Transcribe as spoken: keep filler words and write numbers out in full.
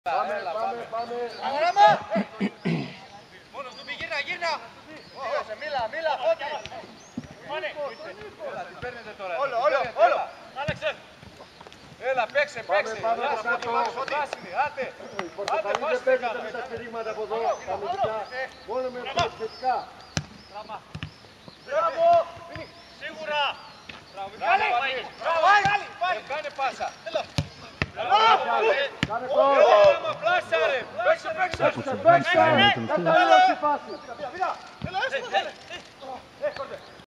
Πάμε, πάμε, πάμε. Αγοράμα! Μόνο του γύρνα, γύρνα! Μίλα, μίλα, Φώτη! Έλα, τι παίρνετε τώρα. Όλο, όλο, όλο! Άλεξε! Έλα, παίξε, παίξε. πάμε Έλα, από Φώτη, κάτω. πάμε στο πράσινο. Άντε. Οι Πορτοκαλί δεν παίζουν με τα στηρίγματα από εδώ, τα αμυντικά, μόνο με τα επιθετικά. Μπράβο! Σίγουρα! Μπράβο, Μπράβο, πάλι! κάνε πάσα. Κάνε το! Έλα, πλάσα ρε. Παίξε, παίξε. Παίξε, παίξε! Κατάλαβα στη φάση!